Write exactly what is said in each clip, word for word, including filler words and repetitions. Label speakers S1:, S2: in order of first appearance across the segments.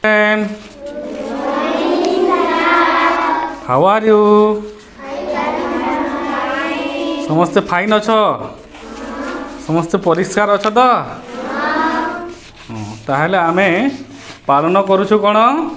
S1: And how are you? समस्ते fine अछ समस्ते परिष्कार अछ तो ताहले आमे पालन करूछु कौन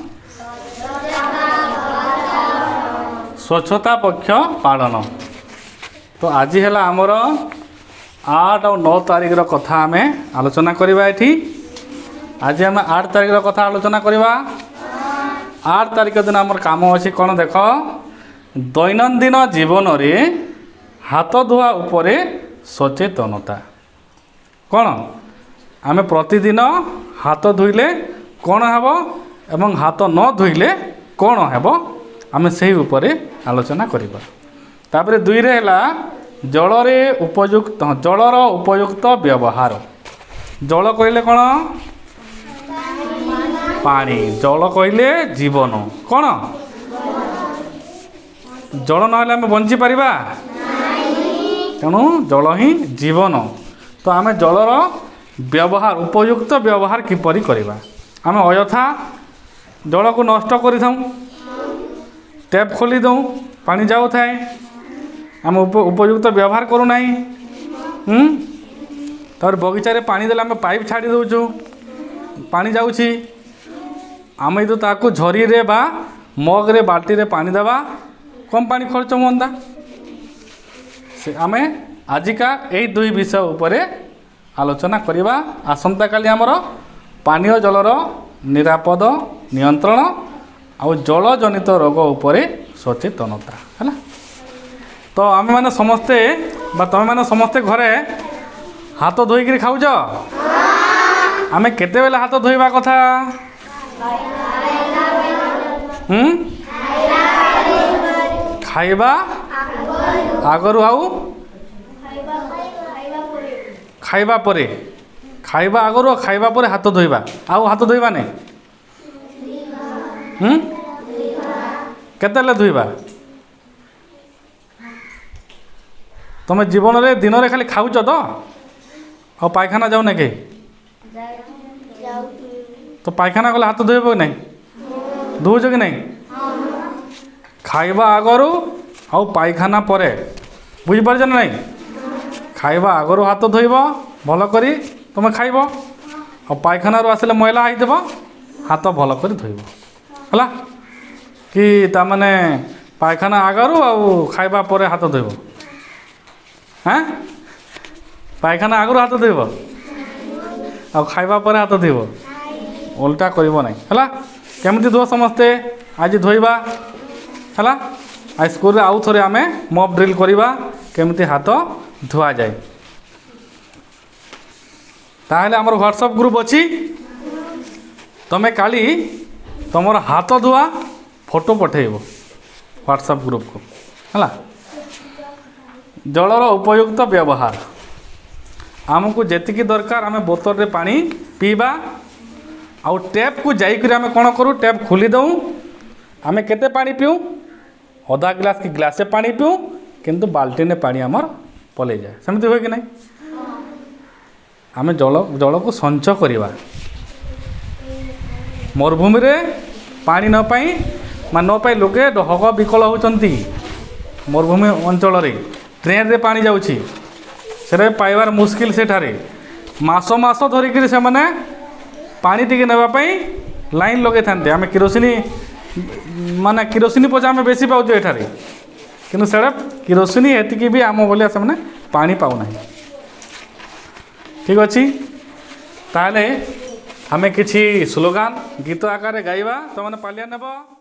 S1: स्वच्छता पक्ष पालन। तो आज है आमर आठ और नौ तारीख रो कथा आमे आलोचना करवा। एठी आज आम आठ तारीख रो कथा आलोचना करवा। आठ तारीख दिन आमर काम अच्छी कौन देख दैनंदिन जीवन रे हाथ धुआ उपरे सचेतनता कौन आमे प्रतिदिन हाथ धोइले कौन हेब एवं हाथ न धोइले कौन हेब आमे सही उपरे आलोचना करिबा। तापरे दुई रे हला जल रे उपयुक्त जलर उपयुक्त व्यवहार। जल कहले कौन पानी जल कहले जीवन कौन जल नहले आमे बंची परिबा तेणु जल ही जीवन। तो आमे जलर व्यवहार उपयुक्त व्यवहार किपरि करिबा। आमे अयथा जल को नष्ट करि थाउ टैप खोली दऊँ पानी जाऊ थाए आम उप, उपयुक्त व्यवहार करू नहीं। हम्म तार बगीचा रे पानी देले आमे पाइप छाड़ी दउछु पानी जाउछि आमे तो ताकू झरी रे बा मग रे बाल्टी रे पानी देबा कम पानी खर्च होंदा। से आमे आजिका यही दुई विषय उपरे आलोचना करिबा। आसंता काली हमर पानीय जलर निरापद नियंत्रण आउ जल जनित रोग उपरे सचेतनता है। तो आम मैंने समस्ते बा तुम मैंने समस्ते घरे हाथ धोईकरी खाऊज आमे केते बेले हाथ धोइबा कथा हम्म खाइबा आगरू आउ खाइबा परे खाइबा आगरू खाइबा परे हाथ धोइबा आउ हाथ धोइबा नहीं हम्म केते ले धोइबा तुम जीवन रे दिन रे खाली खाऊच तो और पायखाना जाऊ ना के तो पायखाना गले हाथ धोइब कि नहीं धोउछ कि नहीं खाइबा आगरू आउ पायखाना परे बुझी पारछ ना नहीं खाइबा आगरू हाथ धोइब भल करी तुम खाइब और पायखाना रो आसिले मैला आइथब हाथ भल करी धोइब हला कि ता माने पायखाना आगरू आउ खाइबा परे हाथ धोइब हाँ पायखाना आगरू हाथ धोइब और खाइबा परे हाथ धोइब उल्टा करिब नहीं हला। केमती धुआ समस्ते आज धोइबा हला। आज स्कूल आउ थोड़े आमे मॉक ड्रिल करिबा केमती हाथ धुआ जाए। ताहले हमर व्हाट्सएप ग्रुप अछि तमे काली तुमर हाथ धुआ फोटो पठेइबो व्हाट्सएप ग्रुप को हला। जलर उपयुक्त व्यवहार आमको जेतिकी दरकार आमे बोतल रे पानी पीबा आउ टैप को जाइकरी आमे कोन करू टैप खोली दऊ आमे केते पानी पीऊ आधा ग्लास की ग्लासे पानी पीऊ किंतु बाल्टी ने पानी आमर पले जाए सेमती होय कि नहीं। आमे जल जल को संचय करिबा मरुभूमि रे पानी न पाई मा न पाई लोके हक विकल होचंती मरुभूमि अंचल रे ट्रेन रे पानी जाउछि से पाइबार मुस्किल सेठारे मास मास धरिकी से माने पानी टिके नेबा पई लाइन लगे थांते आमे किरोसिनी माने किरोसिनी पचा आमे बेसी पाउछु एठारे किनु सेडा किरोसिनी एतिकी भी आम बोलिया से माने पानी पाउ नाही। ठीक अछि ताले हमें किछि स्लोगान गीत आकार गाइबा तो माने पालिया नेबो।